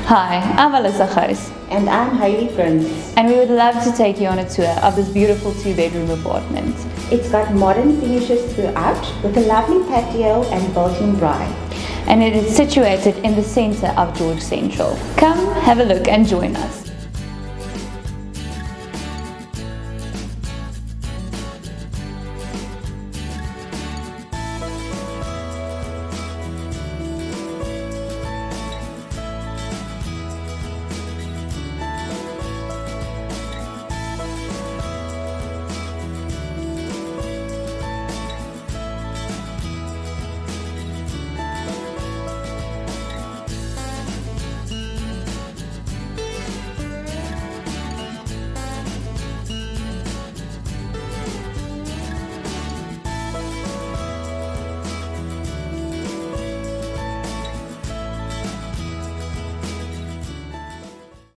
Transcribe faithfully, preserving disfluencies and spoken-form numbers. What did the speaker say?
Hi, I'm Alyssa Ghuis. And I'm Hailey Prince. And we would love to take you on a tour of this beautiful two-bedroom apartment. It's got modern finishes throughout with a lovely patio and built-in braai. And it is situated in the center of George Central. Come have a look and join us.